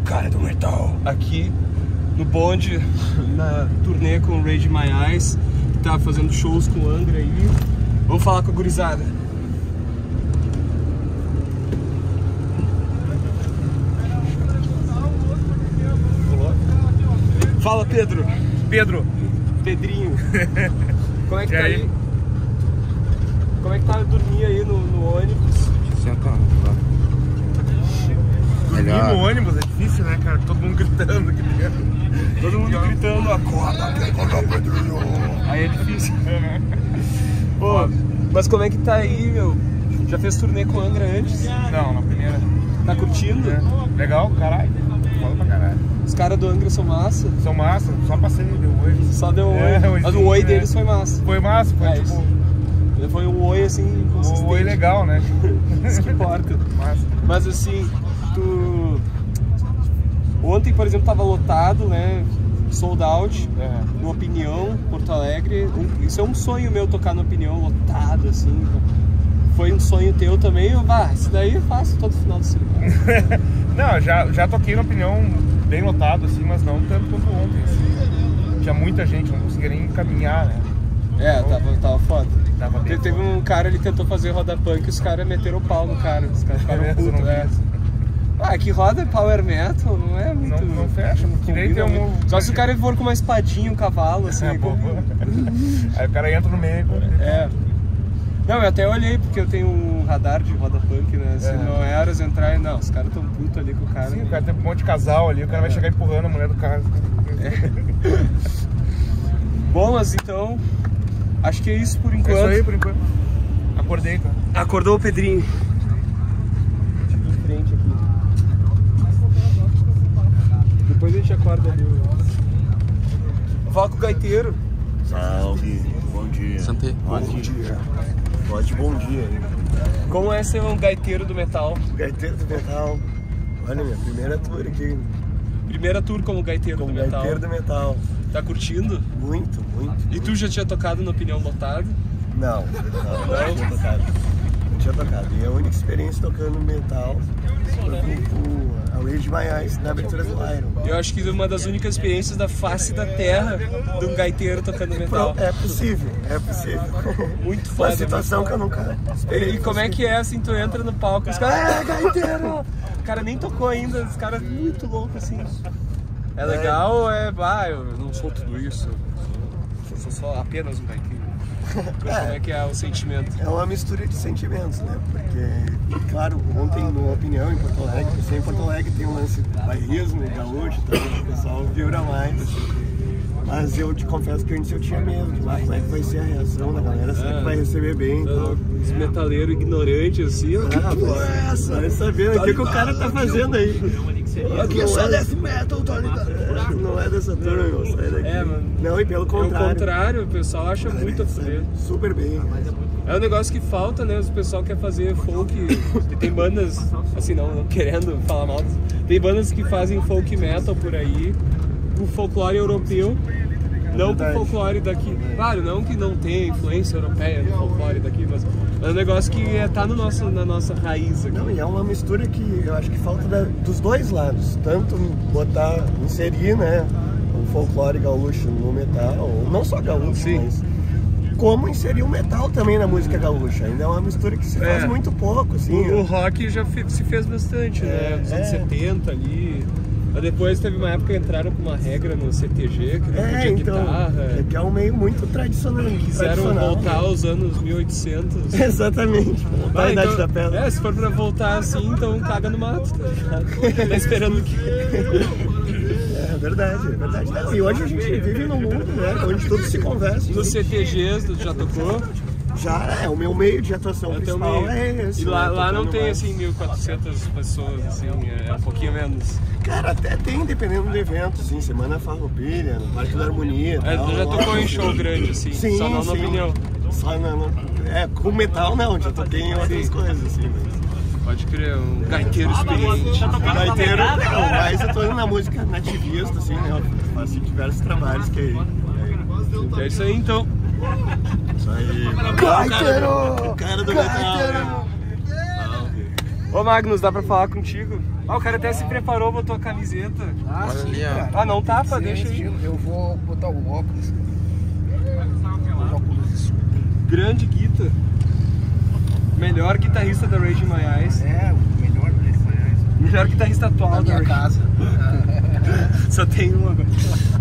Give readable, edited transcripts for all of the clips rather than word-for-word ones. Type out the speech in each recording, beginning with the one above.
cara do metal. Aqui no bonde, na turnê com o Rage My Eyes, que tá fazendo shows com o Angra aí. Vamos falar com a gurizada. Fala, Pedro. Pedrinho. Como é que tá aí? Como é que tá dormir aí no ônibus? Senta Dormir no ônibus é difícil, né, cara? Todo mundo gritando aqui dentro. Todo mundo gritando, acorda, Pedrinho. Aí é difícil. Pô, mas como é que tá aí, meu? Já fez turnê com o Angra antes? Não, na primeira. Tá curtindo? É. Legal, caralho. Foda pra caralho. Os caras do Angra são massa? São massa, só passei, deu oi. Só deu oi. Mas o oi deles foi massa. Foi massa, foi tipo... Isso. Foi um oi assim, consistente. Um oi legal, né? Isso que importa. Massa. Mas assim, ontem, por exemplo, tava lotado, né? Sold out, no Opinião, Porto Alegre. Isso é um sonho meu, tocar no Opinião lotado, assim. Foi um sonho teu também? Isso daí eu faço todo final de semana. Não, já toquei na Opinião bem lotado, assim, mas não tanto quanto ontem, assim. Tinha muita gente, não conseguia nem caminhar, né? Tava foda. Teve foda. um cara, ele tentou fazer roda punk e os caras meteram o pau no cara. Os caras ficaram putos, que roda power metal não é muito... Não fecha, porque daí tem um... Só se o cara for com uma espadinha, um cavalo, assim. Aí o cara entra no meio. Não, eu até olhei, porque eu tenho um radar de roda punk, né? Se não é horas entrar, não, os caras tão putos ali com o cara. Sim, o cara tem um monte de casal ali, o cara vai chegar empurrando a mulher do carro. Bom, mas então, acho que é isso por enquanto. É isso aí por enquanto. Acordei, então. Acordou o Pedrinho. Em frente aqui. Depois a gente acorda ali. Fala com o gaiteiro. Salve, bom dia. Santei. Bom dia. Pode bom dia aí. Como é ser um gaiteiro do metal? Gaiteiro do metal. Olha, minha primeira tour aqui. Primeira tour como gaiteiro do metal. Gaiteiro do metal. Tá curtindo? Muito. E tu já tinha tocado no Opinião lotado? Não tinha tocado. Não tinha tocado. E a única experiência tocando metal foi com a Rage My Eyes na abertura do Iron. Eu acho que uma das únicas experiências da face da terra de um gaiteiro tocando metal. É possível. Muito foda. Uma situação que eu nunca esperei. E como é que é assim, tu entra no palco e os caras, gaiteiro! O cara nem tocou ainda, os caras muito loucos assim. É legal ou eu não sou tudo isso, eu sou só apenas um gaiteiro. Como é que é o sentimento? É uma mistura de sentimentos, né? Porque, claro, ontem no Opinião em Porto Alegre, em Porto Alegre tem um lance bairrismo, gaúcho, então o pessoal vibra mais. Mas eu te confesso que antes eu tinha medo de como é que vai ser a reação da galera, será que vai receber bem? Então... Os metaleiros ignorantes assim, que porra é essa? Vai saber o que o cara tá fazendo aí. Aqui é só death metal, tá ligado? Não é dessa turma, meu, sai daqui. Mano. Não, e pelo contrário. Pelo contrário, o pessoal acha muito a fuder. Super bem. É um negócio que falta, né? O pessoal quer fazer folk. Tem bandas, assim, não querendo falar mal, tem bandas que fazem folk metal por aí, o folclore europeu, não pro folclore daqui. Claro, não que não tenha influência europeia no folclore daqui, mas é um negócio que tá na nossa raiz aqui. Não, e é uma mistura que eu acho que falta dos dois lados. Tanto inserir, né, o folclore gaúcho no metal, não só gaúcho, mas como inserir o metal também na música gaúcha. Ainda é uma mistura que se faz muito pouco, assim. O rock já se fez bastante, né? Nos anos 70 ali. Mas depois teve uma época que entraram com uma regra no CTG, que não podia guitarra. Que é um meio muito tradicional. Quiseram voltar aos anos 1800. Exatamente, voltar à Idade da Pedra. Se for pra voltar assim, então caga no mato, tá ligado? Tá esperando que... É verdade. Não, e hoje a gente vive num mundo, né, onde tudo se conversa. Nos CTGs, tu já tocou? Já, o meu meio de atuação principal é esse. E lá não tem assim 1.400 pessoas, assim, é um pouquinho menos. Cara, até tem, dependendo do evento, assim, Semana Farroupilha, no Parque da Harmonia. Tu já tocou em show grande, assim, sim, só não na Opinião. Só não. Com metal não, já toquei em outras coisas, assim. Pode crer, um gaiteiro experiente. Gaiteiro, mas eu tô indo na música nativista, assim, né? Eu faço diversos trabalhos que aí. É isso aí então. Isso aí. Gaiteiro! Cara do metal. Ô Magnus, dá pra falar contigo? O cara até se preparou, botou a camiseta. Olha ali, ó. Ah, não tapa, deixa aí. Eu vou botar o óculos. O óculos escuro. Grande Guita. Melhor guitarrista da Rage in My Eyes. É, o melhor do Rage in My Eyes. Melhor guitarrista atual Na da minha Rage. casa. Só tem um agora.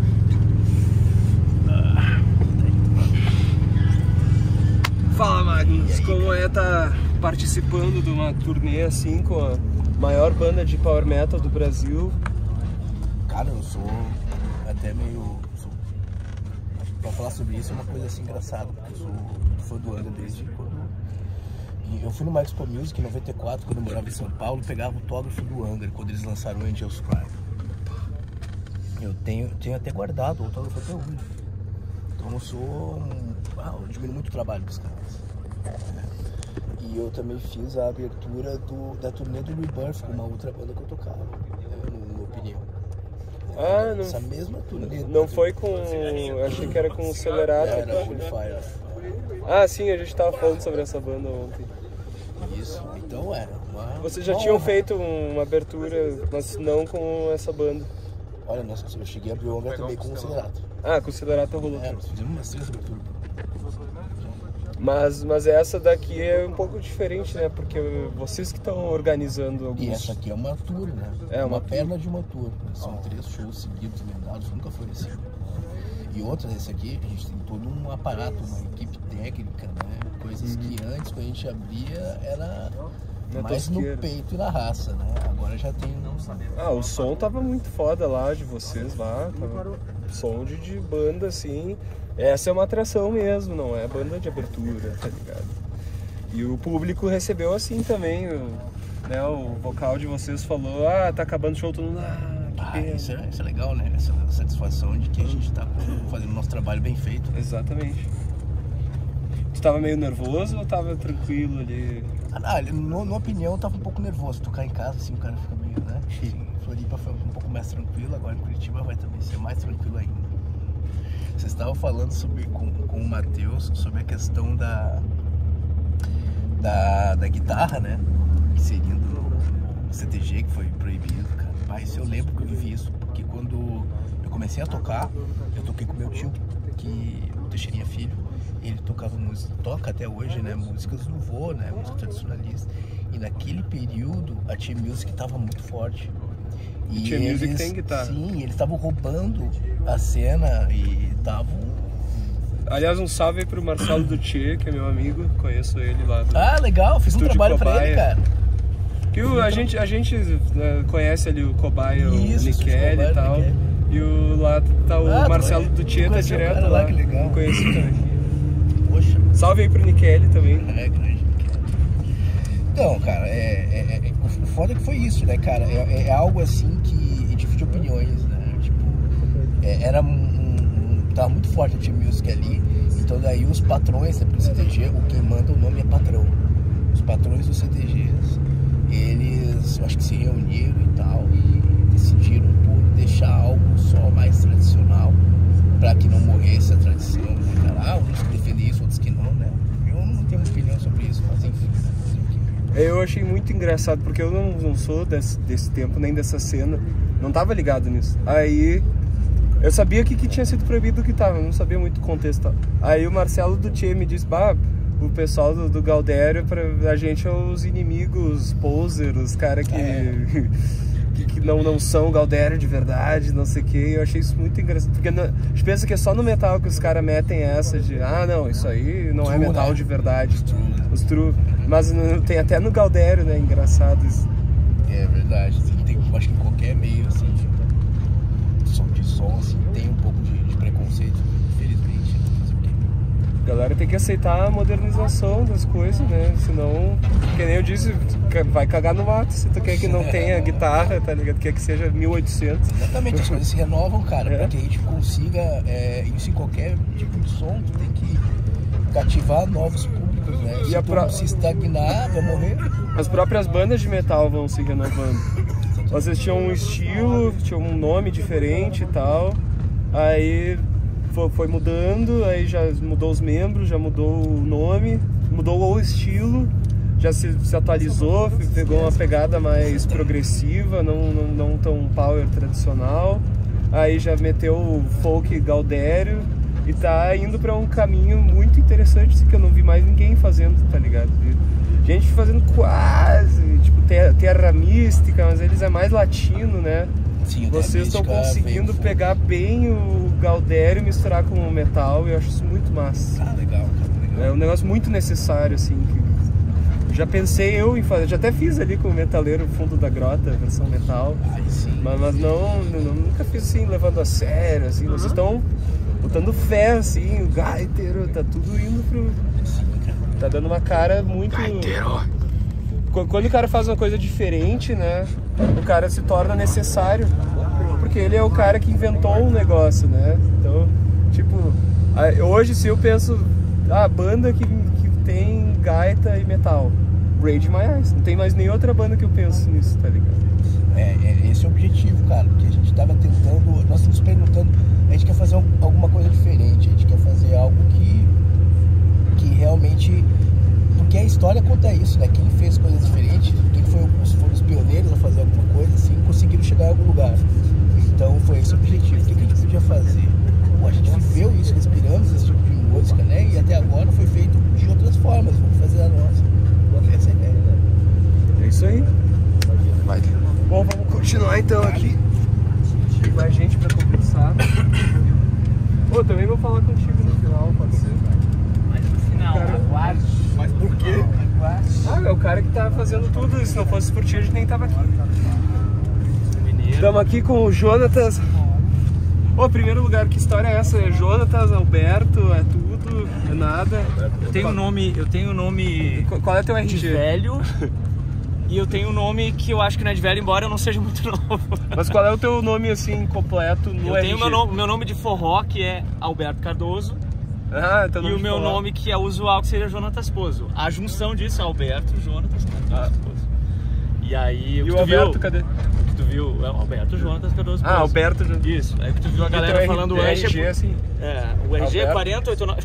Fala Magnus, como é tá participando de uma turnê assim com a maior banda de power metal do Brasil? Cara, eu sou até meio... Pra falar sobre isso é uma coisa assim engraçada, porque eu sou fã do Angra desde quando... E eu fui no Expo Music em 94, quando eu morava em São Paulo, pegava o autógrafo do Angra, quando eles lançaram o Angels Cry. Eu tenho até guardado o autógrafo até hoje. Então eu sou... eu admiro muito o trabalho dos caras. E eu também fiz a abertura da turnê do Rebirth com uma outra banda que eu tocava, na minha opinião. Ah, não. Essa mesma turnê. Não foi com... Eu achei que era com o Celerato. Era Holy Fire. Ah, sim, a gente tava falando sobre essa banda ontem. Isso, então era uma... Vocês já tinham feito uma abertura, mas não com essa banda. Olha, nossa, eu cheguei a abrir o Angra também com o Celerato. Ah, com o Celerato rolou. Nós fizemos umas 3 aberturas. Mas essa daqui é um pouco diferente, né? Porque vocês que estão organizando alguns... E essa aqui é uma tour, né? É uma perna de uma tour. São 3 shows seguidos, emendados, nunca foi assim. E outra, esse aqui, a gente tem todo um aparato, uma equipe técnica, né? Coisas que antes, quando a gente abria, era mais no peito e na raça, né? Agora já tem... Ah, o som tava muito foda lá de vocês lá. Tava som de banda, assim... Essa é uma atração mesmo, não é banda de abertura, tá ligado? E o público recebeu assim também, né? O vocal de vocês falou, tá acabando o show, todo mundo, que pena. Isso é legal, né? Essa satisfação de que a gente tá fazendo o nosso trabalho bem feito. Exatamente. Tu tava meio nervoso ou tava tranquilo ali? Na minha opinião, eu tava um pouco nervoso. Tocar em casa, assim, o cara fica meio, né? Assim, Floripa foi um pouco mais tranquilo, agora em Curitiba vai também ser mais tranquilo ainda. Vocês estavam falando com o Matheus sobre a questão da guitarra, né? Inserindo no CTG, que foi proibido, cara. Mas eu lembro que eu vivi isso, porque quando eu comecei a tocar, eu toquei com meu tio, que o Teixeirinha Filho, ele tocava música, toca até hoje, né? Músicas do vô, né? Música tradicionalista. E naquele período, a Team Music estava muito forte. E Team Music tem guitarra. Sim, eles estavam roubando a cena e estavam... Aliás, um salve aí pro Marcelo Duthier, que é meu amigo, conheço ele lá do... Ah, legal, fiz um trabalho Cobaia. pra ele, cara. Que a gente né, conhece ali o Cobaia, o Nikele e tal. E lá tá o Marcelo Duthier, tá direto cara, lá. que legal. Conheci também. Poxa. Salve aí pro Nikele também. Grande Nikele. Então, cara, o foda é que foi isso, né, cara? É algo assim que divide opiniões, né? Tipo, tava muito forte a Team Music ali, então daí os patrões do CTG, quem manda o nome é patrão. Os patrões dos CTGs, eles, eu acho que se reuniram e tal, e decidiram por deixar algo só mais tradicional, pra que não morresse a tradição, né, cara? Uns que defendem isso, outros que não, né? Eu não tenho opinião sobre isso, mas enfim, Eu achei muito engraçado, porque eu não sou desse tempo, nem dessa cena, não tava ligado nisso. Aí eu sabia que tinha sido proibido o que tava, não sabia muito o contexto. Aí o Marcelo Duthier me disse, o pessoal do Galdério, a gente é os inimigos, poser, os caras que não são Galdério de verdade, não sei o que. Eu achei isso muito engraçado, porque a gente pensa que é só no metal que os caras metem essa de, não, isso aí não é metal, né? De verdade. Os true. Mas tem até no Galdério, né? Engraçado isso. É verdade. Eu acho que em qualquer meio, assim, de som, assim, tem um pouco de preconceito, infelizmente. A galera tem que aceitar a modernização das coisas, né? Senão, que nem eu disse, vai cagar no mato. Se tu quer que não tenha guitarra, tá ligado? Quer que seja 1800. Exatamente, as coisas se renovam, cara, para que a gente consiga, isso em qualquer tipo de som, tu tem que cativar novos públicos, né? Se se estagnar, vai morrer. As próprias bandas de metal vão se renovando. Vocês tinham um estilo, tinham um nome diferente e tal, aí foi mudando, aí já mudou os membros, já mudou o nome, mudou o estilo, já se atualizou, pegou uma pegada mais progressiva, não tão power tradicional. Aí já meteu o folk Galdério e tá indo pra um caminho muito interessante, assim, que eu não vi mais ninguém fazendo, tá ligado? Gente fazendo quase, tipo, terra mística, mas eles é mais latino, né? Sim, vocês estão conseguindo pegar bem o Galdério e misturar com o metal, e eu acho isso muito massa. Ah, legal, cara, legal. É um negócio muito necessário, assim, que já pensei eu em fazer, já até fiz ali com o Metaleiro Fundo da Grota, versão metal, mas nunca fiz assim, levando a sério, assim, vocês estão botando fé, assim, o gaiteiro, tá tudo indo pro... Tá dando uma cara muito... Gaiteiro! Quando o cara faz uma coisa diferente, né, o cara se torna necessário, porque ele é o cara que inventou um negócio, né, então, tipo, hoje se eu penso, a banda que tem gaita e metal, Rage My Eyes, não tem mais nem outra banda que eu penso nisso, tá ligado? Esse é o objetivo, cara, porque a gente tava tentando, nós estamos perguntando, a gente quer fazer alguma coisa diferente, a gente quer fazer algo que realmente, porque a história conta isso, né, quem fez coisas diferentes, quem foram os pioneiros a fazer alguma coisa assim, conseguiram chegar em algum lugar, então foi esse o objetivo. O que a gente podia fazer? Pô, a gente viveu isso, respiramos esse tipo de música, né, e até agora foi feito de outras formas, vamos fazer a nossa, essa é a ideia, né? É isso aí. Vai. Bom, vamos continuar então aqui. Tem mais gente pra conversar. Pô, também vou falar contigo no final, pode ser? Mas no final, aguarde. Mas por quê? É o cara que tá fazendo tudo, e se não fosse por ti a gente nem tava aqui. Estamos aqui com o Jonatas. Ô, primeiro lugar, que história é essa? É Jonatas, Alberto, é tudo, é nada? Eu tenho um nome Qual é teu de RG? velho e eu tenho um nome que eu acho que não é de velho, embora eu não seja muito novo. Mas qual é o teu nome, assim, completo no Eu RG? tenho meu nome de forró, que é Alberto Cardoso, teu nome e o de meu forró. nome que é usual, que seria Jonatas Pozo. A junção disso é Alberto, Jonatas, Pozo. E aí, E o Alberto, cadê? O que tu viu é o Alberto Jonatas Cardoso Pozo. Alberto. Isso, aí que tu viu a galera teu falando RG, assim. o RG é Alberto. 489.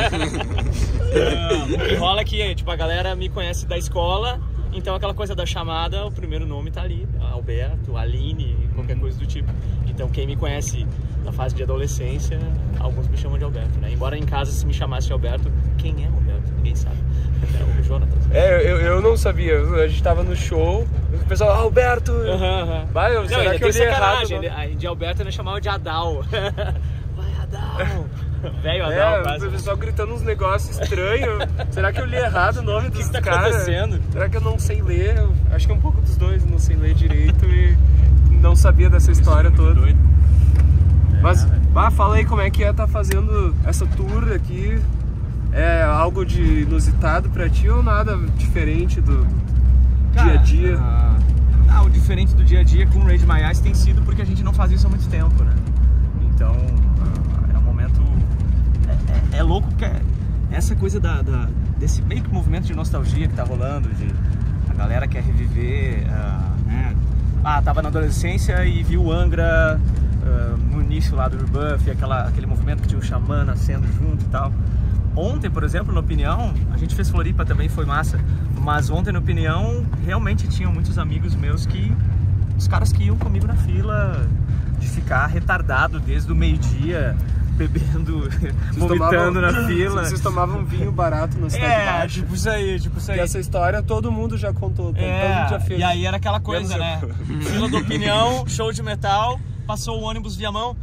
O que rola é que, tipo, a galera me conhece da escola, então aquela coisa da chamada, o primeiro nome tá ali, Alberto, Aline, qualquer coisa do tipo. Então quem me conhece na fase de adolescência, alguns me chamam de Alberto, né? Embora em casa se me chamasse de Alberto, quem é Alberto? Ninguém sabe. É o Jonatas. Eu não sabia, a gente tava no show, o pessoal, Alberto! Vai, Não, será que eu li errado? De Alberto ele chamava de Adal. Vai, Adal! Velho Adal, quase. O pessoal gritando uns negócios estranhos. Será que eu li errado o nome dos tá caras? acontecendo? Será que eu não sei ler? Acho que é um pouco dos dois, não sei ler direito e não sabia dessa história toda. Mas, fala aí como é que tá fazendo essa tour aqui. É algo de inusitado pra ti ou nada diferente do dia a dia? O diferente do dia a dia com o Rage My Eyes tem sido porque a gente não faz isso há muito tempo, né? Então, é um momento... É louco que essa coisa desse meio que movimento de nostalgia que tá rolando, de a galera quer reviver, né? Tava na adolescência e viu o Angra no início lá do Rebuff, aquele movimento que tinha o Xamã nascendo junto e tal. Ontem, por exemplo, na Opinião, a gente fez Floripa também, foi massa, mas ontem na Opinião realmente tinham muitos amigos meus os caras que iam comigo na fila, de ficar retardado desde o meio-dia, bebendo, vomitando na fila. Vocês tomavam vinho barato na Cidade Baixa. Tipo isso aí. E essa história todo mundo já contou, todo mundo já fez. E aí era aquela coisa, né? Fila da Opinião, show de metal, passou o ônibus Viamão.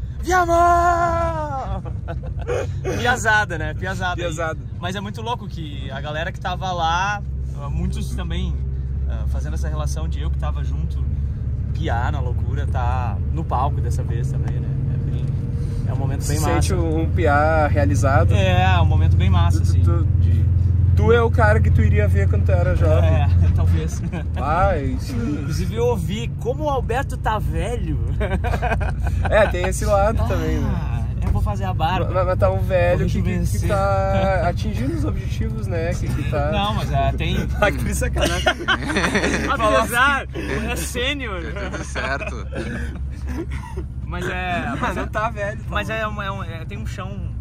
Piazada, né? Piazada. Mas é muito louco que a galera que tava lá, muitos também fazendo essa relação de eu que tava junto, piar na loucura, tá no palco dessa vez também, né? É um momento bem massa. Sente um piar realizado? É um momento bem massa, assim. Tu é o cara que tu iria ver quando tu era jovem? Talvez. Inclusive eu ouvi como o Alberto tá velho. Tem esse lado também, né? Eu vou fazer a barba. Mas tá um velho que tá atingindo os objetivos, né? Que tá... Não, mas tem... Que sacanagem. Apesar, é sênior. Tudo certo. Mas não tá velho. Mas tem um chão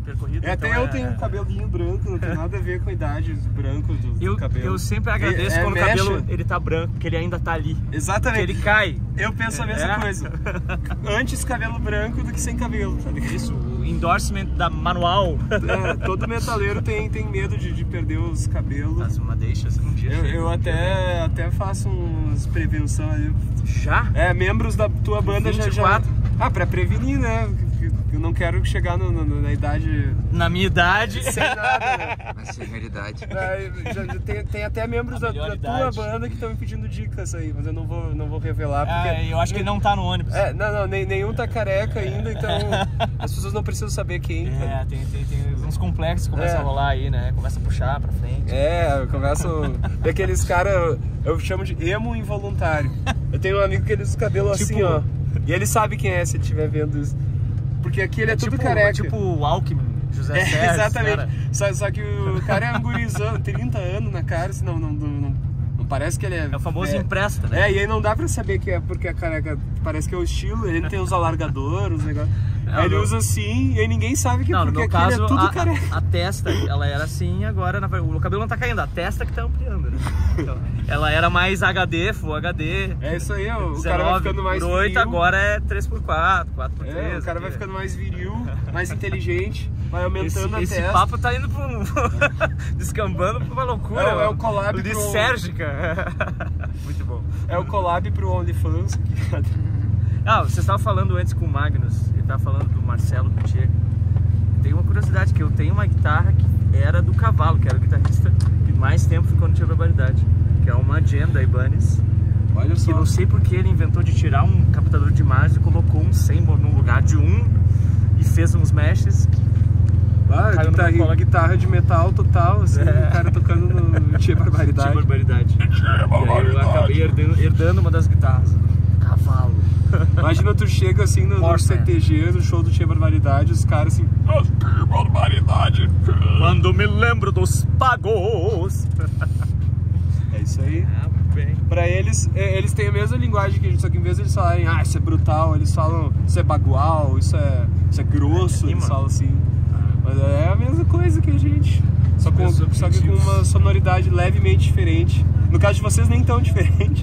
percorrido. Até então eu tenho um cabelinho branco, não tem nada a ver com a idade branco do cabelo. Eu sempre agradeço quando o cabelo ele tá branco, porque ele ainda tá ali. Exatamente. Que ele cai. Eu penso a mesma coisa. Antes cabelo branco do que sem cabelo, tá ligado? Isso, o endorsement da Manual. Todo metaleiro tem medo de perder os cabelos. Mas deixa, um dia. Eu até faço uns prevenção ali. Já? Membros da tua banda 24. já. Pra prevenir, né? Eu não quero chegar na idade... Na minha idade. Sem nada, né? Na senioridade. Tem até membros da tua banda que estão me pedindo dicas aí, mas eu não vou revelar porque... Eu acho que ele não tá no ônibus. Nenhum tá careca ainda, então as pessoas não precisam saber quem. Tem uns complexos que começam a rolar aí, né? Começa a puxar pra frente. Começam... Tem aqueles caras, eu chamo de emo involuntário. Eu tenho um amigo que ele usa o cabelo assim, ó. E ele sabe quem é se ele estiver vendo isso. Porque aqui ele é tudo careca. Tipo o Alckmin, José Sérgio. Exatamente. Só que o cara é angurizando, 30 anos na cara, senão não parece que ele é... É o famoso empresta, né? E aí não dá pra saber que é porque a careca parece que é o estilo, ele tem os alargadores, os negócios. Aí ele usa assim e aí ninguém sabe que porque aqui ele é tudo careca. A testa, ela era assim, agora o cabelo não tá caindo, a testa que tá ampliando, né? Então, ela era mais HD, Full HD. É isso aí, o cara vai ficando mais por 8, viril. Agora é 3x4, 4x3. O cara vai ficando mais viril, mais inteligente, vai aumentando a testa. Esse papo tá indo pra descambando pra uma loucura. É o collab lisérgica. Muito bom. É o collab pro OnlyFans. Você estava falando antes com o Magnus, ele estava falando do Marcelo Putier. Tem uma curiosidade, que eu tenho uma guitarra que era do Cavalo, que era o guitarrista que mais tempo ficou no Tia Barbaridade, que é uma Jam da Ibanez. Olha só. Que não sei porque ele inventou de tirar um captador de imagem e colocou um Seymour no lugar de um e fez uns meshes que guitarra de metal total, assim, o cara tocando no Tia Barbaridade. Tia Barbaridade. E aí eu acabei herdando uma das guitarras. Cavalo. Imagina tu chega assim no CTG, no show do Tia Barbaridade, os caras assim... Tia Barbaridade! Quando me lembro dos pagos! É isso aí. Bem. Pra eles têm a mesma linguagem que a gente, só que em vez de eles falarem, isso é brutal, eles falam, isso é bagual, isso é grosso, eles falam assim. Mas é a mesma coisa que a gente, só que com uma sonoridade levemente diferente. No caso de vocês, nem tão diferente.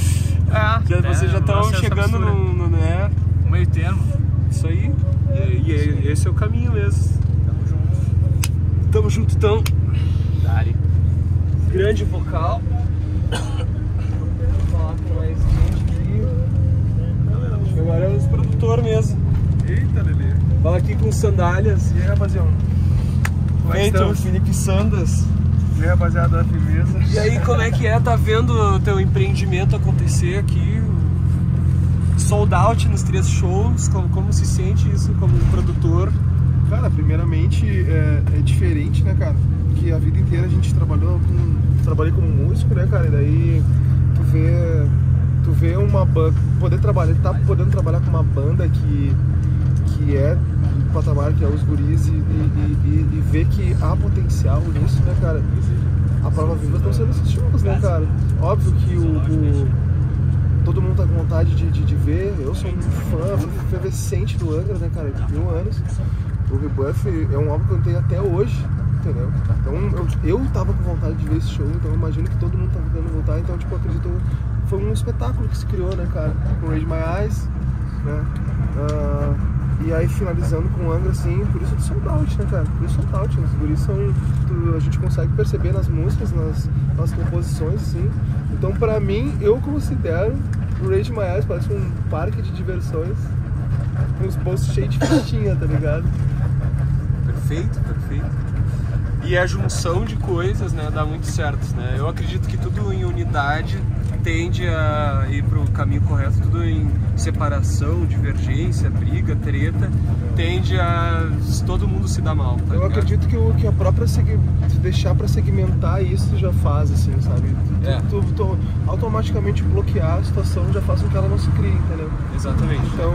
Vocês já estão chegando no meio termo. Isso aí. E esse é o caminho mesmo. Tamo junto então. Dari. Grande vocal. Vou falar com mais gente aqui. Agora é os produtores mesmo. Eita, Lelê. Fala aqui com sandálias. E aí, rapaziada? Feito Felipe Sandas. E aí, rapaziada, firmeza. E aí, como é que é? Tá vendo o teu empreendimento acontecer aqui? Sold out nos 3 shows. Como se sente isso como produtor? Cara, primeiramente é diferente, né, cara? Porque a vida inteira a gente trabalhei como músico, né, cara? E daí tu vê uma banda, tá podendo trabalhar com uma banda que é do patamar que é os guris e ver que há potencial nisso, né, cara? A prova viva estão sendo esses shows, né, cara? Óbvio que todo mundo tá com vontade de ver. Eu sou um fã efervescente do Angra, né, cara? De 1000 anos. O Rebuff é um álbum que eu tenho até hoje, entendeu? Então eu tava com vontade de ver esse show, então eu imagino que todo mundo tá tentando voltar. Então, tipo, eu acredito, foi um espetáculo que se criou, né, cara? Com Raise My Eyes, né? E aí finalizando com o Angra, assim, por isso de sold out, né, cara? Por isso sold out, né? Por isso a gente consegue perceber nas músicas, nas composições, assim. Então, pra mim, eu considero o Raise My Eyes parece um parque de diversões com os bolsos cheios de festinha, tá ligado? Perfeito. E a junção de coisas, né, dá muito certo, né? Eu acredito que tudo em unidade tende a ir pro caminho correto, tudo em separação, divergência, briga, treta, tende a todo mundo se dar mal, tá Eu ligado? acredito que a própria deixar pra segmentar isso já faz, assim, sabe? Tu automaticamente bloquear a situação já faz com que ela não se crie, entendeu? Exatamente. Então,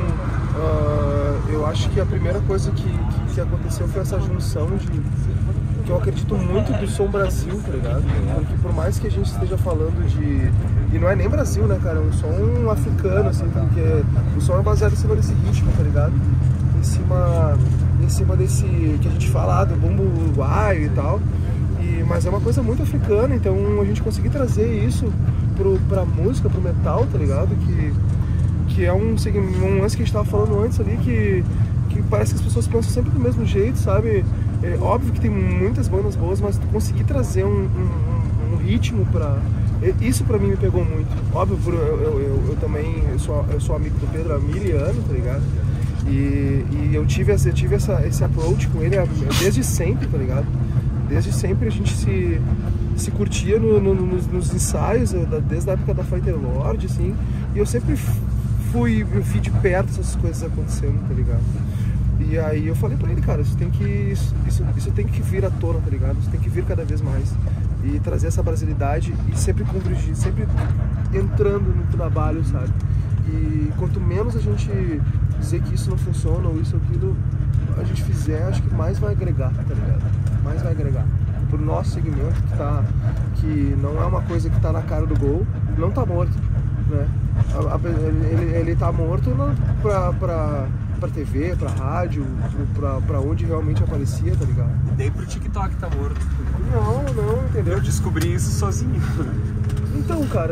eu acho que a primeira coisa que aconteceu foi essa junção que eu acredito muito do Som Brasil, tá ligado? Porque por mais que a gente esteja falando e não é nem Brasil, né, cara? É um som africano, assim, porque o som é baseado em cima desse ritmo, tá ligado? Em cima desse que a gente fala do bumbo uruguaio e tal. Mas é uma coisa muito africana, então a gente conseguir trazer isso pra música, pro metal, tá ligado? Que é um lance que a gente tava falando antes ali, que parece que as pessoas pensam sempre do mesmo jeito, sabe? É óbvio que tem muitas bandas boas, mas tu conseguir trazer um ritmo pra... Isso pra mim me pegou muito. Óbvio, eu também sou amigo do Pedro há 1000 anos, tá ligado? E eu tive esse approach com ele desde sempre, tá ligado? Desde sempre a gente se curtia nos ensaios, desde a época da Fighter Lord, assim. E eu sempre vi de perto essas coisas acontecendo, tá ligado? E aí eu falei pra ele, cara, isso tem que vir à tona, tá ligado? Isso tem que vir cada vez mais. E trazer essa brasilidade e sempre convergir, sempre entrando no trabalho, sabe? E quanto menos a gente dizer que isso não funciona ou isso ou aquilo a gente fizer, acho que mais vai agregar, tá ligado? Mais vai agregar. Pro nosso segmento, que não é uma coisa que tá na cara do gol, não tá morto, né? Ele tá morto pra TV, pra rádio, pra onde realmente aparecia, tá ligado? Nem pro TikTok tá morto. Não, entendeu? Eu descobri isso sozinho. Então, cara,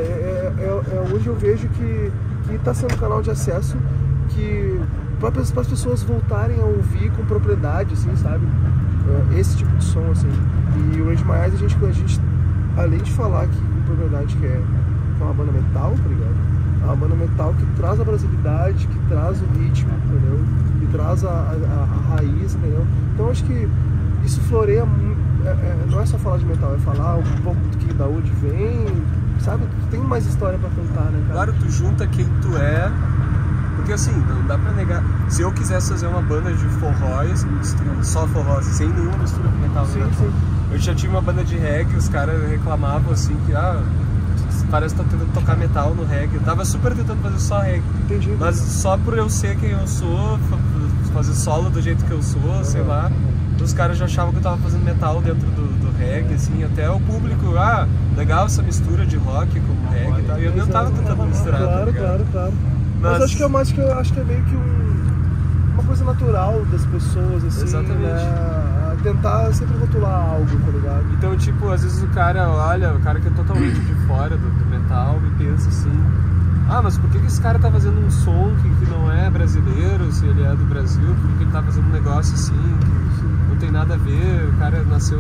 é onde eu vejo que tá sendo um canal de acesso que para as pessoas voltarem a ouvir com propriedade, assim, sabe? Esse tipo de som, assim. E o Rage My Eyes, a gente além de falar que com propriedade que é uma banda metal, tá ligado? É uma banda metal que traz a brasilidade, que traz o ritmo, entendeu? Que traz a raiz, entendeu? Então acho que isso floreia, não é só falar de metal, é falar um pouco do que da onde vem, sabe? Tem mais história pra contar, né, cara? Claro, tu junta quem tu é, porque assim, não dá pra negar. Se eu quisesse fazer uma banda de forró, só forró, sem nenhuma mistura com metal, sim, sim. Eu já tive uma banda de reggae, os caras reclamavam assim que parece que tá tentando tocar metal no reggae. Eu tava super tentando fazer só reggae. Entendi. Mas só por eu ser quem eu sou, fazer solo do jeito que eu sou, sei lá, os caras já achavam que eu tava fazendo metal dentro do reggae, assim, até o público, legal essa mistura de rock com reggae e tal. E eu não tava tentando misturar. Claro. Mas acho que é meio que uma coisa natural das pessoas, assim. Exatamente. Né? Tentar sempre rotular algo, tá ligado? Então, tipo, às vezes o cara olha, o cara que é totalmente de fora do metal e pensa assim, mas por que esse cara tá fazendo um som que não é brasileiro, se ele é do Brasil? Por que ele tá fazendo um negócio assim, que não tem nada a ver? O cara nasceu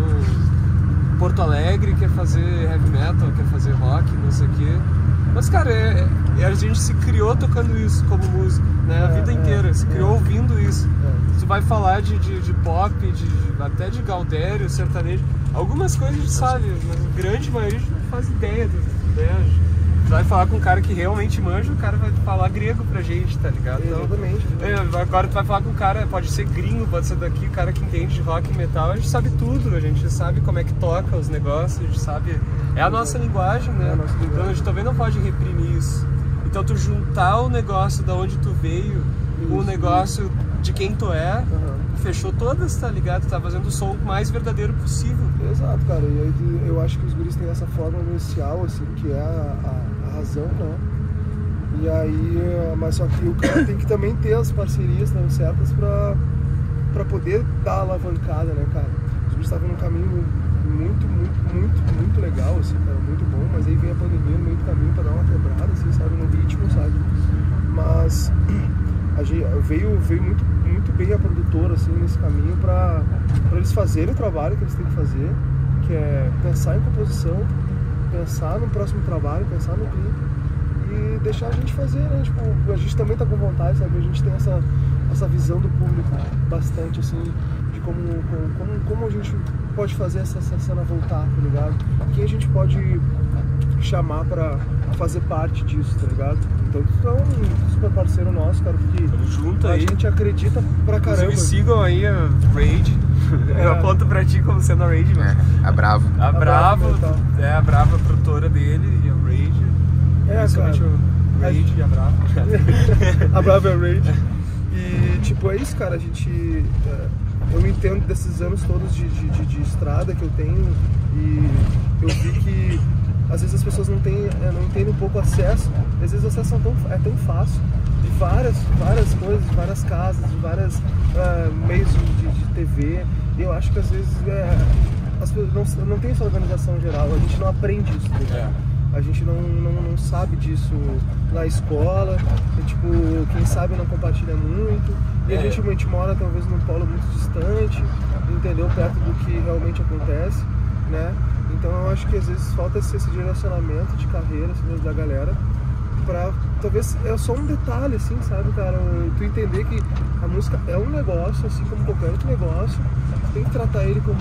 em Porto Alegre, quer fazer heavy metal, quer fazer rock, não sei o quê. Mas, cara, a gente se criou tocando isso como músico, né? A vida inteira, se criou ouvindo isso. Tu vai falar de pop, até de Gaudério, sertanejo. Algumas coisas a gente sabe, mas a grande maioria a gente não faz ideia, né? Tu vai falar com um cara que realmente manja, o cara vai falar grego pra gente, tá ligado? Exatamente. Agora tu vai falar com um cara, pode ser gringo, pode ser daqui, o cara que entende de rock e metal, a gente sabe tudo, a gente sabe como é que toca os negócios, a gente sabe... É a nossa linguagem, né? Então a gente também não pode reprimir isso. Então tu juntar o negócio da onde tu veio com o negócio de quem tu é, fechou todas, tá ligado? Tu tá fazendo o som mais verdadeiro possível. Exato, cara. E aí eu acho que os guris têm essa forma inicial, assim, que é a razão, né? E aí, mas só que o cara tem que também ter as parcerias, né, certas pra poder dar a alavancada, né, cara? Os guris estavam num caminho muito legal, assim, cara, muito bom, mas aí vem a pandemia no meio do caminho pra dar uma quebrada, assim, sabe, no ritmo, sabe? Mas veio muito bem a produtora, assim, nesse caminho pra eles fazerem o trabalho que eles têm que fazer, que é pensar em composição, pensar no próximo trabalho, pensar no clipe e deixar a gente fazer, né? Tipo, a gente também tá com vontade, sabe? A gente tem essa visão do público bastante, assim, de como a gente pode fazer essa cena voltar, tá ligado? Quem a gente pode chamar pra fazer parte disso, tá ligado? Então tu é um super parceiro nosso, cara, porque junto a gente acredita pra caramba. Inclusive sigam aí a Rage. Eu aponto pra ti como sendo a Rage, mas... A Bravo. A Bravo, a Bravo, a produtora dele, e a Rage. Principalmente cara. O Rage e a Bravo. A Bravo é a Rage. E tipo, é isso, cara, a gente... eu entendo desses anos todos de estrada que eu tenho e eu vi que às vezes as pessoas não têm um pouco acesso, às vezes o acesso é tão fácil, de várias coisas, de várias casas, de vários meios de TV. Eu acho que às vezes as pessoas não tem essa organização geral, a gente não aprende isso, tá? A gente não sabe disso na escola, tipo, quem sabe não compartilha muito, e a gente mora talvez num polo muito distante, entendeu? Perto do que realmente acontece, né? Então eu acho que às vezes falta esse direcionamento de carreira, assim, da galera, pra talvez é só um detalhe, assim, sabe, cara? Tu entender que a música é um negócio, assim como qualquer outro negócio, tem que tratar ele como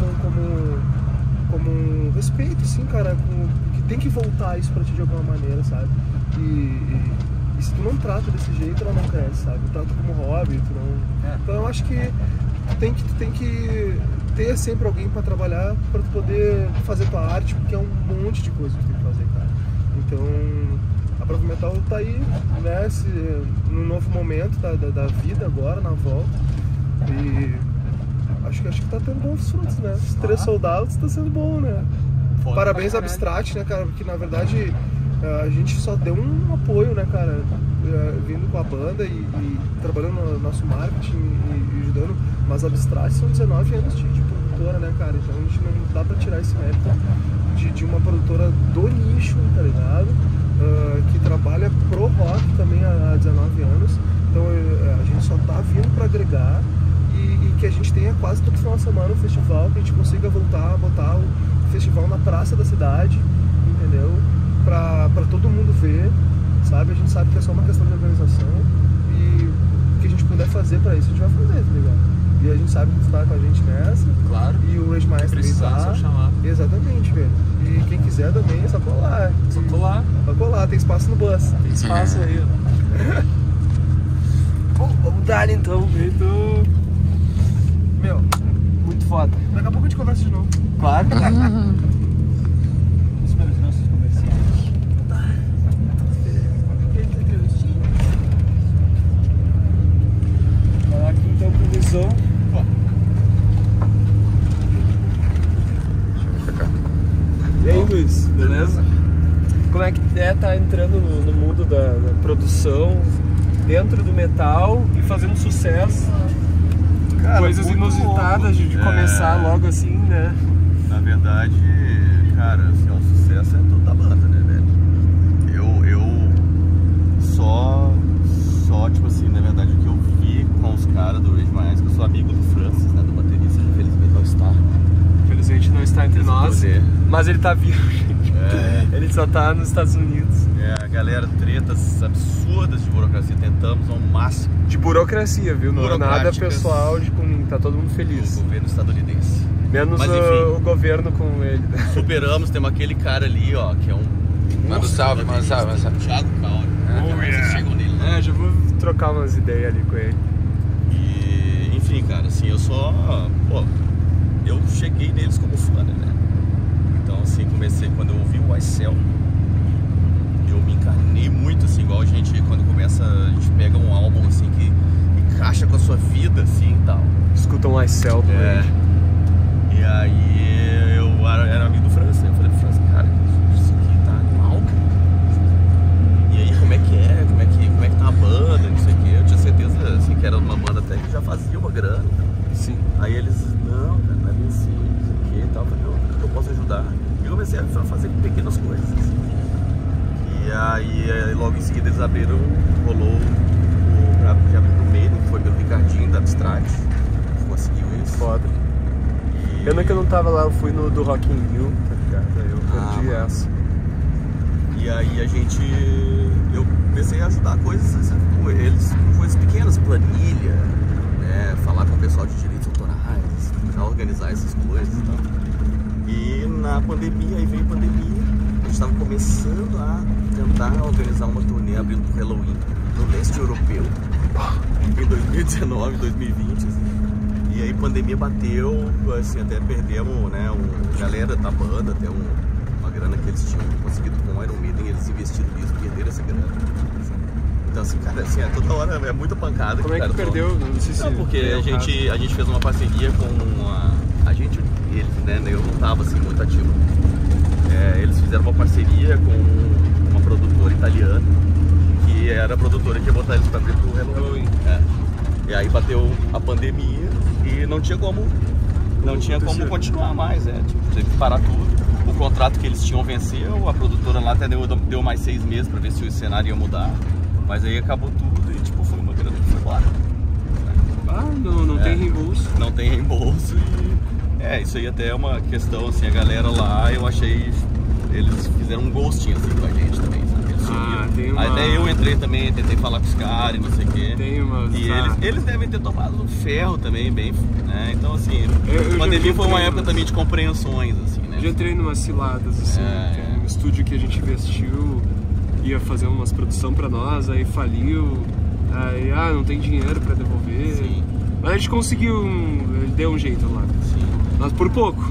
um respeito, assim, cara, que tem que voltar isso pra ti de alguma maneira, sabe? E se tu não trata desse jeito, ela não cresce, sabe? Tu trata como hobby, tu não... Então eu acho que tu tem que ter sempre alguém pra trabalhar, pra tu poder fazer tua arte, porque é um monte de coisa que tu tem que fazer, cara. Então, a Prova Metal tá aí, né, num novo momento da vida agora, na volta. E acho que tá tendo bons frutos, né? Os 3 soldados tá sendo bom, né? Foda. Parabéns a Abstract, né, cara? Porque na verdade a gente só deu um apoio, né, cara? Vindo com a banda e trabalhando no nosso marketing e ajudando. Mas a Abstract são 19 anos de produtora, né, cara? Então a gente não dá pra tirar esse mérito de uma produtora do nicho, tá ligado? Que trabalha pro rock também há 19 anos. Então a gente só tá vindo pra agregar e que a gente tenha quase todo final de semana um festival, que a gente consiga voltar a botar o festival na praça da cidade, entendeu? Pra todo mundo ver, sabe? A gente sabe que é só uma questão de organização e o que a gente puder fazer pra isso, a gente vai fazer, tá ligado? E a gente sabe que tu tá com a gente nessa. Claro. E o Rage Maestro também tá. Chamar. Exatamente, velho. E quem quiser também é só colar. Só colar. Só colar, tem espaço no bus. Tem espaço aí, ó. Bom, vamos dar então. Feito. Meu, Muito foda. daqui a pouco a gente conversa de novo. Claro. Espera os nossos comerciais. Falar aqui então pro Luizão. E aí, Luiz, beleza? Como é que tá entrando no mundo da produção, dentro do metal e fazendo sucesso? Cara, Coisas muito inusitadas louco. de começar logo assim, né? Na verdade, cara, assim, o sucesso é toda a banda, né, velho? Eu só, tipo assim, na verdade, o que eu vi com os caras do Rage My Eyes, que eu sou amigo do Francis, né, do baterista, infelizmente não está. Infelizmente não está entre nós, mas ele tá vivo, gente. Ele só tá nos Estados Unidos. A galera, tretas absurdas de burocracia, tentamos ao máximo. De burocracia, viu? Não é nada Burocráticas. pessoal, tá todo mundo Do feliz. governo estadunidense. Menos Mas, enfim. o governo com ele. Superamos, temos aquele cara ali, ó, que é um... Manda um salve, manda um salve, manda um salve. Thiago Cauri. Vocês chegam nele, né? Já vou trocar umas ideias ali com ele. E, enfim, cara, assim, eu cheguei neles como fã, né? Então, assim, comecei, quando eu ouvi o Icel, eu me encarnei muito, assim, igual a gente, quando começa, a gente pega um álbum, assim, que encaixa com a sua vida, assim, e tal. Escuta um Icel do E aí, eu era amigo do França, eu falei pro França, cara, isso aqui tá animal, cara. E aí, como é que tá a banda, não sei o que, eu tinha certeza, assim, que era uma banda até que já fazia uma grana. Sim. Aí eles, não, cara, não é bem assim, não sei o que e tal. Eu falei, não, eu posso ajudar. E eu comecei a fazer pequenas coisas. Assim. E aí, logo em seguida, eles abriram, rolou já abriu pro Maiden, que foi pelo Ricardinho da Abstract. Conseguiu isso. Foda. Pena que eu não tava lá, eu fui no do Rock in Rio, tá ligado? Aí eu perdi essa. E aí eu comecei a ajudar coisas, assim, com eles, coisas pequenas, planilha, né, falar com o pessoal de direitos autorais, tentar organizar essas coisas e tal. E na pandemia, aí veio a pandemia, a gente estava começando a tentar organizar uma turnê abrindo pro Halloween no leste europeu, em 2019, 2020, assim. E aí pandemia bateu, assim, até perdemos, né, galera da banda, até uma grana que eles tinham conseguido com o Iron Maiden, eles investiram nisso, perderam essa grana. Então, assim, cara, assim, toda hora é muita pancada. Como é que perdeu? Não sei se... Não, porque a gente fez uma parceria com a gente, eles, né, eu não tava, assim, muito ativo. eles fizeram uma parceria com uma produtora italiana, que era a produtora que ia botar eles pra abrir pro Halloween. E aí bateu a pandemia e não tinha como continuar mais, tipo, teve que parar tudo. O contrato que eles tinham venceu, a produtora lá até deu mais 6 meses pra ver se o cenário ia mudar, mas aí acabou tudo e tipo, foi uma grana que foi embora. Não tem reembolso. Não tem reembolso e isso aí até é uma questão, assim, a galera lá, eu achei, eles fizeram um ghosting assim com a gente também, sabe? Eles Aí até eu entrei também, tentei falar com os caras e não sei o quê. E eles devem ter tomado um ferro também, bem, né? Então assim, a pandemia foi uma época também de compreensões, assim, né? Eu já entrei numas ciladas, assim, um estúdio que a gente investiu, ia fazer umas produções pra nós, aí faliu, aí não tem dinheiro pra devolver. Sim. Mas a gente conseguiu, ele deu um jeito lá. Sim. Mas por pouco.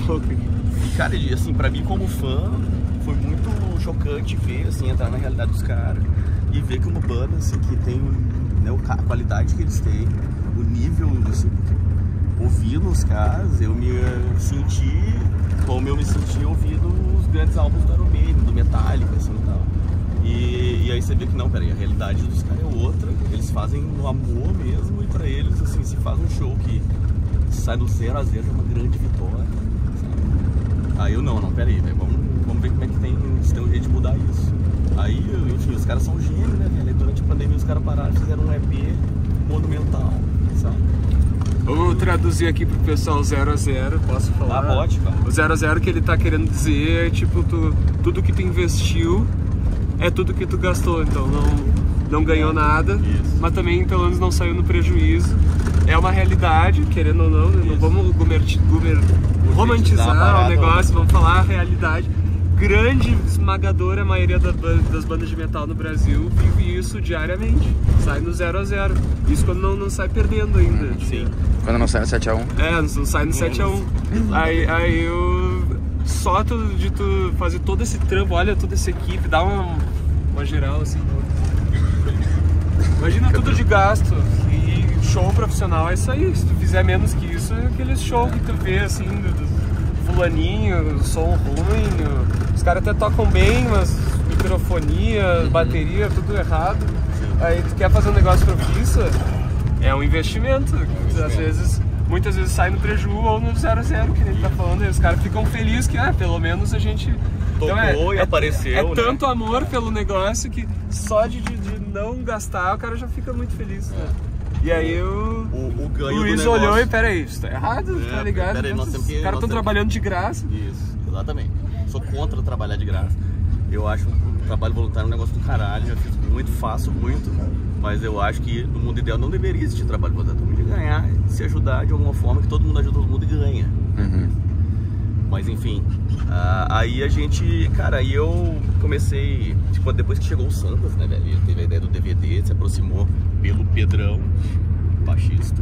E cara, assim, pra mim como fã, foi muito chocante ver, assim, entrar na realidade dos caras e ver que uma banda, assim, que tem, né, a qualidade que eles têm, o nível, assim, ouvindo os caras, eu me senti como eu me senti ouvindo os grandes álbuns do Iron Maiden, do Metallica, assim, e tal. E aí você vê que não, peraí, a realidade dos caras é outra, eles fazem no amor mesmo, e pra eles, assim, se faz um show que sai do 0 a 0 é uma grande vitória, sabe? Aí eu não, peraí, velho, vamos ver como é que se tem um jeito de mudar isso. Aí, enfim, os caras são gênios, né, velho? Durante a pandemia os caras pararam, fizeram um EP monumental, sabe? Vamos traduzir aqui pro pessoal 0 a 0, posso falar? Pode, cara. O 0 a 0 que ele tá querendo dizer é tipo, tudo que tu investiu é tudo que tu gastou, então não ganhou nada, mas também pelo menos não saiu no prejuízo. É uma realidade, querendo ou não, não vamos romantizar o negócio, vamos falar a realidade. Grande, esmagadora maioria das bandas de metal no Brasil vive isso diariamente, sai no 0 a 0. Isso quando não sai perdendo ainda. Sim. Quando não sai no 7x1. Não sai no 7x1. Aí só de tu fazer todo esse trampo, olha toda essa equipe, dá uma geral assim. Imagina tudo de gasto. E show profissional é isso aí. Se tu fizer menos que isso, é aqueles shows que tu vê assim, do fulaninho, som ruim. Os caras até tocam bem, mas microfonia, bateria, tudo errado. Aí tu quer fazer um negócio profissa, é um investimento. Muitas vezes sai no preju ou no 0 a 0, que nem tá falando. E os caras ficam felizes que, pelo menos a gente tocou e apareceu. É tanto amor pelo negócio que só de não gastar o cara já fica muito feliz, né? E aí o Luiz olhou e, peraí, isso tá errado, tá ligado? Peraí, os caras estão trabalhando de graça. Isso, exatamente. Sou contra trabalhar de graça. Eu acho o trabalho voluntário um negócio do caralho, já fiz muito, faço muito, mas eu acho que no mundo ideal não deveria existir trabalho voluntário. Todo mundo ia ganhar, se ajudar de alguma forma, que todo mundo ajuda todo mundo e ganha. Mas enfim, aí a gente, cara, aí eu comecei, tipo, depois que chegou o Santas, né, velho, ele teve a ideia do DVD, se aproximou pelo Pedrão, baixista.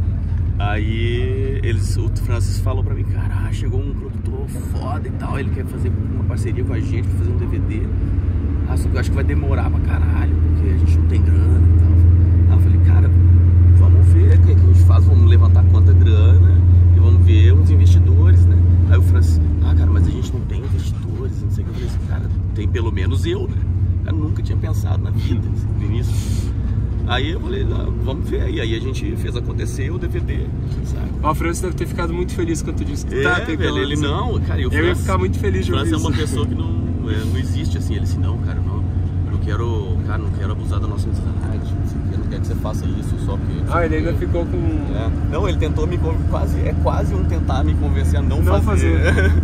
Aí o Francis falou pra mim, cara, chegou um produtor foda e tal, ele quer fazer uma parceria com a gente, quer fazer um DVD. Só que eu acho que vai demorar pra caralho, porque a gente não tem grana e tal. Aí eu falei, cara, vamos ver o que a gente faz, vamos levantar quanta grana e vamos ver uns investidores, né? Aí o Francis, cara, mas a gente não tem investidores, não sei o que. Eu falei assim, cara, tem pelo menos eu, né? Eu nunca tinha pensado na vida, assim, nisso. Aí eu falei, vamos ver. E aí a gente fez acontecer o DVD, sabe? O Francis deve ter ficado muito feliz quando tu disse que tem velho, ele não, cara, eu ia ficar muito feliz de ouvir isso. O Francis é uma pessoa que não existe assim, ele disse, não, cara, não quero abusar da nossa amizade, eu não quero que você faça isso só porque... ele ainda ficou com... Não, ele tentou me quase um tentar me convencer a não fazer.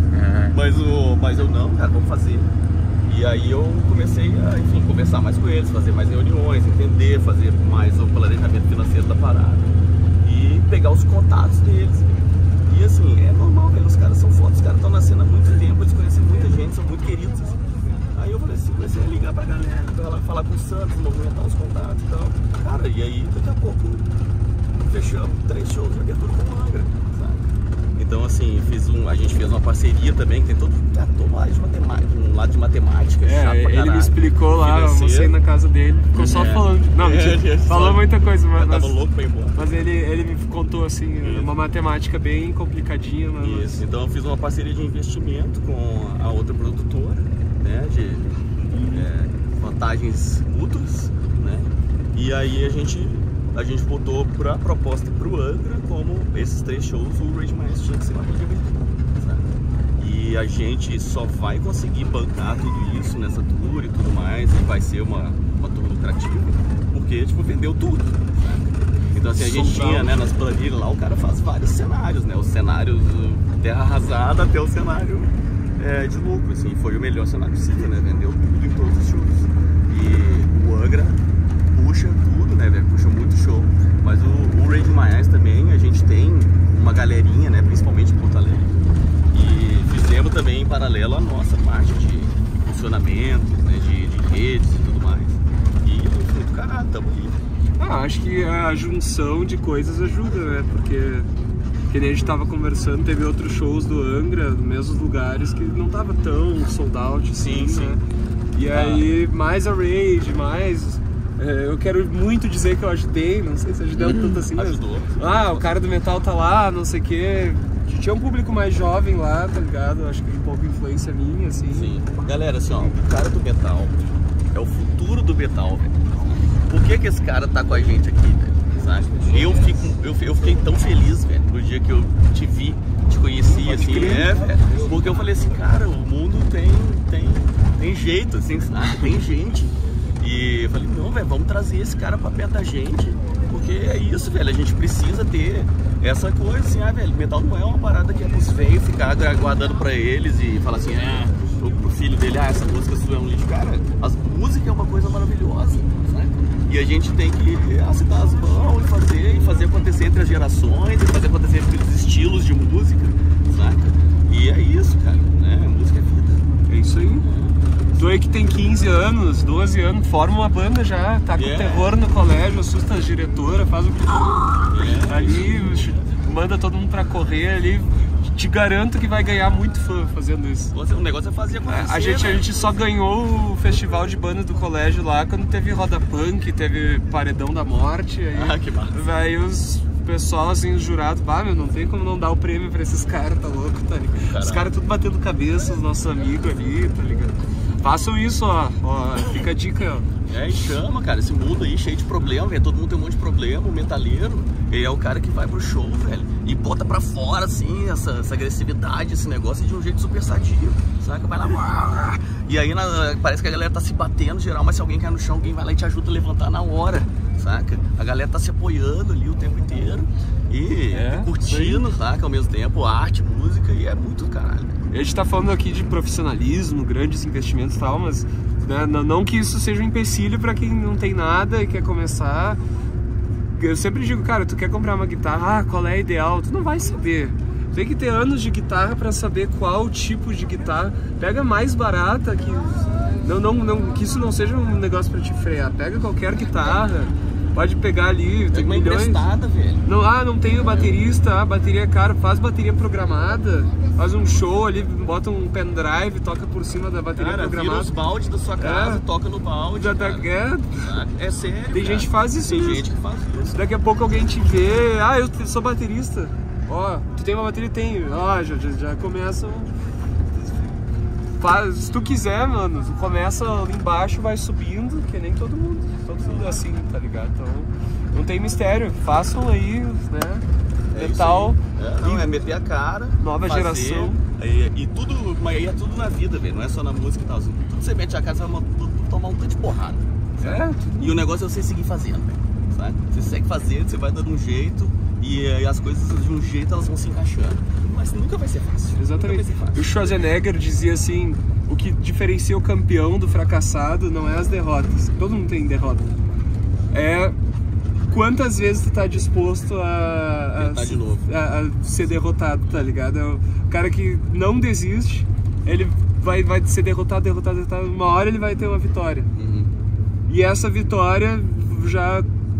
Mas eu não, cara, vamos fazer. E aí eu comecei a, enfim, conversar mais com eles, fazer mais reuniões, entender, fazer mais o planejamento financeiro da parada e pegar os contatos deles. E assim, é normal, velho, os caras são fodas, os caras estão na cena há muito tempo, eles conhecem muita gente, são muito queridos, assim. Aí eu falei assim, comecei a ligar pra galera, pra lá falar com o Santos, movimentar os contatos e tal. Cara, e aí daqui a pouco fechamos 3 shows de abertura com o Angra, sabe? Então, assim, a gente fez uma parceria também, que tem todo um lado de matemática. chato pra Ele caralho. me explicou lá, eu almocei na casa dele, ficou só falando. Não, mentira, falou muita coisa, Eu mas tava louco pra ir embora. mas ele me contou assim, uma matemática bem complicadinha, mas Isso, então eu fiz uma parceria de investimento com a outra produtora, né, de vantagens mútuas, né, e aí a gente botou pra proposta pro Angra como esses 3 shows o Rage Maestro tinha que ser uma coisa divertida, sabe? E a gente só vai conseguir bancar tudo isso nessa tour e tudo mais, e vai ser uma tour lucrativa, porque tipo, vendeu tudo, sabe? Então assim, a gente tinha, né, nas planilhas lá, o cara faz vários cenários, né, os cenários terra arrasada até o cenário de lucro, assim, foi o melhor cenário possível, né, vendeu tudo em todos os shows. E o Angra puxa tudo, né, velho, puxa muito show, mas o Rage My Eyes também, a gente tem uma galerinha, né, principalmente em Porto Alegre, e fizemos também em paralelo a nossa parte de funcionamento, né, de redes e tudo mais, e muito caralho, tamo aí. acho que a junção de coisas ajuda, né? Porque que nem a gente tava conversando, teve outros shows do Angra, nos mesmos lugares, que não tava tão sold out assim, Sim, né? E aí, mais a Rage, mais... eu quero muito dizer que eu ajudei, não sei se ajudei tanto assim, mas... Ajudou. O cara do metal tá lá, não sei o quê. Tinha um público mais jovem lá, tá ligado? Acho que um pouco influência minha, assim. Sim. Galera, assim, ó, o cara do metal é o futuro do metal, velho. Por que esse cara tá com a gente aqui, velho? Sabe? Eu fiquei tão feliz, velho, no dia que eu te vi, te conheci, assim, velho. Porque eu falei assim, cara, o mundo tem jeito, assim, sabe? Tem gente. E eu falei, não, velho, vamos trazer esse cara pra perto da gente. Porque é isso, velho, a gente precisa ter essa coisa, assim, velho, metal não é uma parada que é pros velhos ficar guardando pra eles e falar assim, pro filho dele, essa música sua é um lixo. Cara, as músicas é uma coisa maravilhosa, sabe? E a gente tem que se dar as mãos e fazer acontecer entre as gerações, e fazer acontecer entre os estilos de música, saca? E é isso, cara, né? Música é vida. É isso aí. Tu aí que tem 15 anos, 12 anos, forma uma banda já, tá com terror no colégio, assusta as diretoras, faz o que for. Ali, manda todo mundo pra correr ali. Te garanto que vai ganhar muito fã fazendo isso. O negócio é fazer acontecer. A gente só ganhou o festival de bandas do colégio lá quando teve Roda Punk, teve Paredão da Morte. Aí, que massa. Aí os pessoal, assim, os jurados, não tem como não dar o prêmio pra esses caras, tá louco, tá ligado? Caralho. Os caras tudo batendo cabeça, os nossos amigos ali, tá ligado? Façam isso, ó, fica a dica, ó. E chama, cara, esse mundo aí cheio de problema, velho, todo mundo tem um monte de problema, o metaleiro, ele é o cara que vai pro show, velho, e bota pra fora, assim, essa agressividade, esse negócio de um jeito super sadio, saca? Vai lá, e aí parece que a galera tá se batendo geral, mas se alguém cai no chão, alguém vai lá e te ajuda a levantar na hora, saca? A galera tá se apoiando ali o tempo inteiro e curtindo, saca? Ao mesmo tempo, arte, música, e é muito caralho. A gente tá falando aqui de profissionalismo, grandes investimentos e tal, mas né, não que isso seja um empecilho pra quem não tem nada e quer começar. Eu sempre digo, cara, tu quer comprar uma guitarra, qual é a ideal? Tu não vai saber. Tem que ter anos de guitarra pra saber qual tipo de guitarra. Pega mais barata, que isso não seja um negócio pra te frear. Pega qualquer guitarra. Pode pegar ali, tem uma milhões. Emprestada, velho. Não tem o baterista, a bateria é cara, faz bateria programada, faz um show ali, bota um pendrive, toca por cima da bateria programada. Vira os baldes da sua casa, toca no balde. É sério. Tem gente que faz isso. Tem gente que faz isso. Daqui a pouco alguém te vê, eu sou baterista. Tu tem uma bateria? Tenho. Já começa. Se tu quiser, mano, tu começa ali embaixo, vai subindo, que nem todo mundo assim, tá ligado? Então, não tem mistério, façam aí, né? Metal. É meter a cara. Nova geração. E tudo, mas aí é tudo na vida, velho, não é só na música e tal. Tudo você mete a cara, você vai tomar um tanto de porrada. E o negócio é você seguir fazendo, velho, sabe? Você segue fazendo, você vai dando um jeito. E as coisas de um jeito elas vão se encaixando. Mas nunca vai ser fácil. Exatamente. Ser fácil. O Schwarzenegger dizia assim: o que diferencia o campeão do fracassado não é as derrotas. Todo mundo tem derrota. É quantas vezes tu tá disposto a ser derrotado, tá ligado? É o cara que não desiste, ele vai ser derrotado. Uma hora ele vai ter uma vitória. E essa vitória já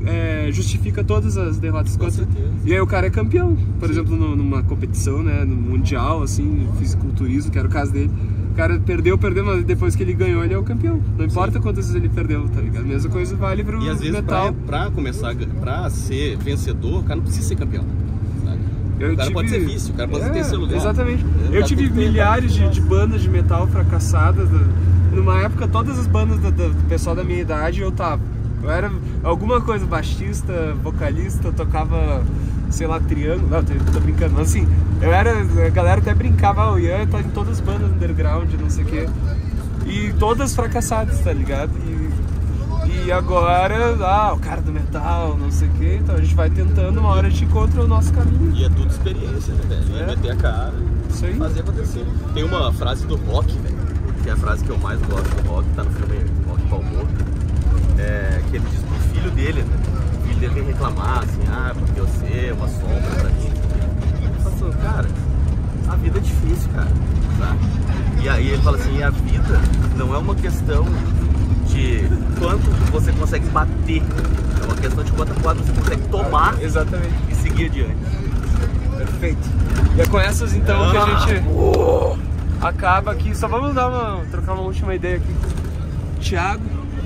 justifica todas as derrotas. Com certeza. E aí o cara é campeão. Por exemplo, numa competição, né, no mundial, assim, fisiculturismo, que era o caso dele. O cara perdeu, mas depois que ele ganhou, ele é o campeão. Não importa quantas vezes ele perdeu, tá ligado? A mesma coisa vale pro E às vezes metal. pra começar, pra ser vencedor, o cara não precisa ser campeão. O cara pode ser vice, o cara pode ser terceiro lugar. Exatamente. Tá Eu tive milhares de bandas de metal fracassadas. Numa época, todas as bandas do pessoal da minha idade eu tava. Eu era alguma coisa, baixista, vocalista, eu tocava, sei lá, triângulo. Não, tô brincando, mas assim, a galera até brincava, o Ian tá em todas as bandas underground, não sei o quê. E todas fracassadas, tá ligado? E agora, o cara do metal, não sei o quê, então a gente vai tentando, uma hora a gente encontra o nosso caminho. E é tudo experiência, né, velho? É meter a cara Isso aí. e fazer acontecer. Tem uma frase do Rock, velho, que é a frase que eu mais gosto do Rock, tá no filme Rock Balboa, que ele diz pro filho dele, né? O filho dele vem reclamar, assim, porque você é uma sombra pra mim. Ele fala assim, cara, a vida é difícil, cara, sabe? E aí ele fala assim, a vida não é uma questão de quanto você consegue bater, é uma questão de quanto você consegue tomar. Exatamente. E seguir adiante. Perfeito. E é com essas então que a gente acaba aqui. Só vamos trocar uma última ideia aqui com o Thiago.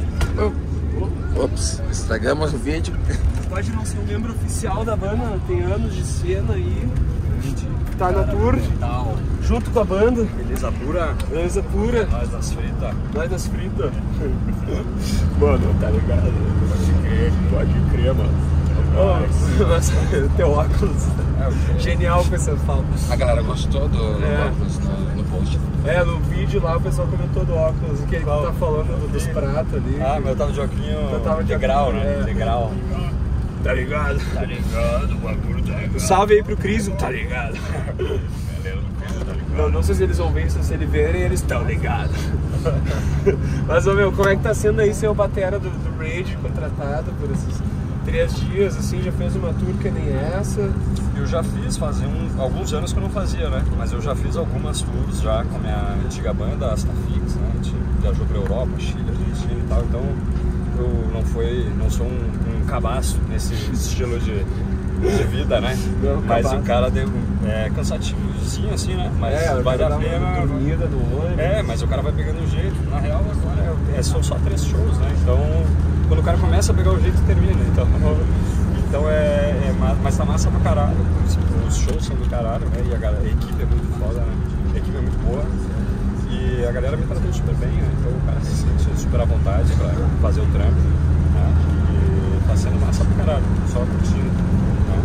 Ops, estragamos o vídeo. Pode não ser um membro oficial da banda, tem anos de cena aí. Tá na tour, junto com a banda. Beleza pura. Beleza pura. Nós das fritas. Nós das fritas. Mano, tá ligado? Pode crer, mano. Nossa, teu óculos. Genial o pessoal fala. A galera gostou do óculos no post. No vídeo lá o pessoal comentou do óculos, que ele tá falando dos pratos ali. Mas eu tava de óculos Eu tava de grau, óculos, né? De grau. Tá ligado? Tá ligado, o bagulho tá ligado. Salve aí pro Cris, tá ligado? Não sei se eles vão ver, se eles verem, eles estão ligados. Mas, meu, como é que tá sendo aí ser o batera do Rage contratado por esses 3 dias, assim, já fez uma tour que nem essa? Eu já fiz, fazia alguns anos que eu não fazia, né? Mas eu já fiz algumas tours já com a minha antiga banda, Astafix, né? A gente viajou pra Europa, Chile, Argentina e tal, então eu não sou um cabaço nesse estilo de vida, né? Mas o cara é cansativozinho assim, né? Mas vale a pena. Dormida no ônibus. Mas o cara vai pegando o jeito. Na real, agora são só 3 shows, né? Então, quando o cara começa a pegar o jeito, termina. Então mas tá massa pra caralho. Os shows são do caralho, né? E a equipe é muito foda, né? A equipe é muito boa. E a galera me tratou super bem, né? Então o cara se sente super à vontade pra fazer o trampo, né? E tá sendo massa pra caralho, só curtindo, né?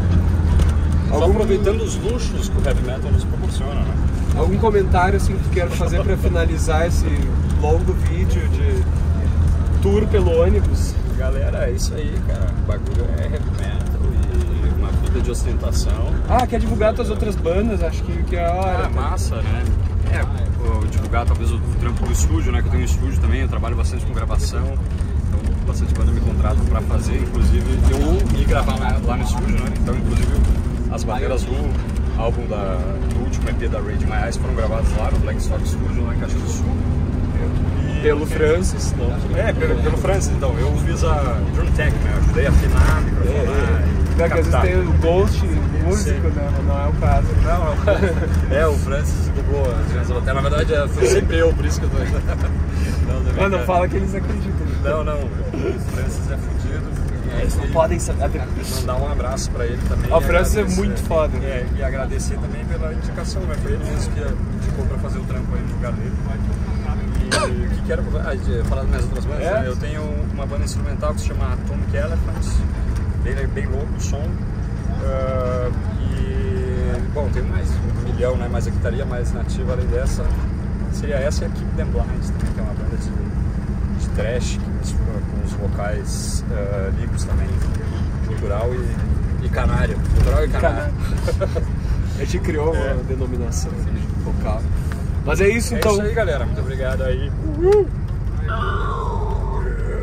Só aproveitando os luxos que o heavy metal nos proporciona, né? Algum comentário assim que tu quer fazer pra finalizar esse longo vídeo de tour pelo ônibus? Galera, é isso aí, cara. O bagulho é heavy metal e uma vida de ostentação. Quer divulgar tuas outras bandas? Acho que é a hora. Massa, né? Divulgar talvez o trampo do estúdio, né? Que eu tenho um estúdio também, eu trabalho bastante com gravação. Então, bastante banda me contratam pra fazer, inclusive eu ir gravar lá no estúdio, né? Então, inclusive, as bandeiras do álbum do último EP da Rage My Eyes foram gravadas lá no Black Stock Studio, lá em Caxias do Sul. Pelo Francis, não? Pelo Francis, então. Eu fiz a Drum Tech, né? Eu ajudei a afinar, microfonar Porque às vezes tem o Ghost músico, né? Mas não é o caso. Não, o Francis dublou as crianças até. Na verdade, foi sempre eu, por isso que eu tô... Não fala que eles acreditam. Não. O Francis é fudido. Eles não podem mandar um abraço pra ele também. O Francis é muito foda. E agradecer também pela indicação, né? Foi ele mesmo que indicou pra fazer o trampo aí no lugar dele. E o que quero falar das minhas outras bandas? Eu tenho uma banda instrumental que se chama Atomic Elephants, bem louco o som. Bom, tem mais 1 milhão, né? Mas a que estaria mais nativa além dessa seria essa e a Keep Them Blind também, que é uma banda de thrash que mistura com os vocais limpos também, cultural e canário. Cultural e canário. A gente criou uma denominação vocal. Mas é isso então. É isso aí, galera. Muito obrigado aí.